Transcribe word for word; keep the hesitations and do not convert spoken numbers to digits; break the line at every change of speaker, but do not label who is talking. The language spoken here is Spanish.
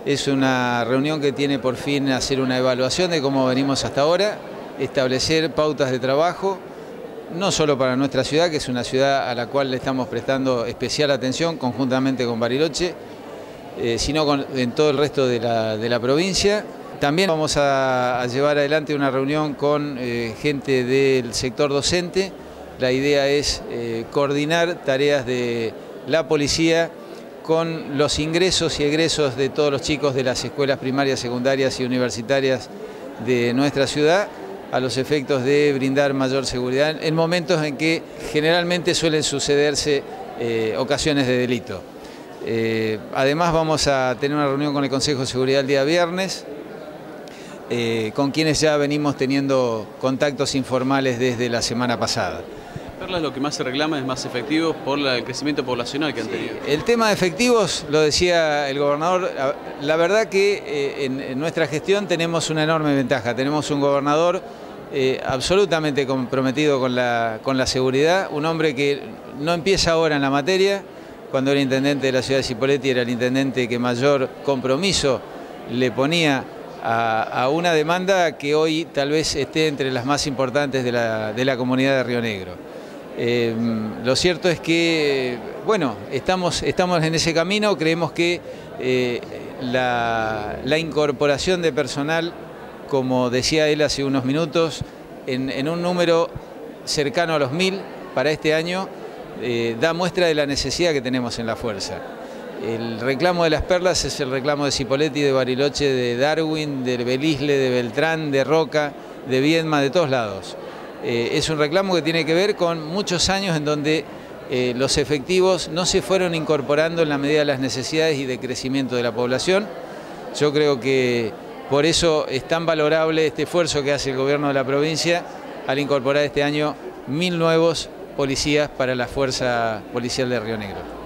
Es una reunión que tiene por fin hacer una evaluación de cómo venimos hasta ahora, establecer pautas de trabajo, no solo para nuestra ciudad, que es una ciudad a la cual le estamos prestando especial atención conjuntamente con Bariloche, eh, sino con, en todo el resto de la, de la provincia. También vamos a, a llevar adelante una reunión con eh, gente del sector docente. La idea es eh, coordinar tareas de la policía con los ingresos y egresos de todos los chicos de las escuelas primarias, secundarias y universitarias de nuestra ciudad, a los efectos de brindar mayor seguridad en momentos en que generalmente suelen sucederse eh, ocasiones de delito. Eh, además vamos a tener una reunión con el Consejo de Seguridad el día viernes, eh, con quienes ya venimos teniendo contactos informales desde la semana pasada.
Perlas, lo que más se reclama es más efectivos por el crecimiento poblacional que han tenido.
El tema de efectivos, lo decía el gobernador, la verdad que eh, en, en nuestra gestión tenemos una enorme ventaja. Tenemos un gobernador eh, absolutamente comprometido con la, con la seguridad, un hombre que no empieza ahora en la materia. Cuando era intendente de la ciudad de Cipolletti era el intendente que mayor compromiso le ponía a, a una demanda que hoy tal vez esté entre las más importantes de la, de la comunidad de Río Negro. Eh, lo cierto es que, bueno, estamos, estamos en ese camino. Creemos que eh, la, la incorporación de personal, como decía él hace unos minutos, en, en un número cercano a los mil para este año, eh, da muestra de la necesidad que tenemos en la fuerza. El reclamo de las perlas es el reclamo de Cipolletti, de Bariloche, de Darwin, de Belisle, de Beltrán, de Roca, de Viedma, de todos lados. Eh, es un reclamo que tiene que ver con muchos años en donde eh, los efectivos no se fueron incorporando en la medida de las necesidades y de crecimiento de la población. Yo creo que por eso es tan valorable este esfuerzo que hace el gobierno de la provincia al incorporar este año mil nuevos policías para la Fuerza Policial de Río Negro.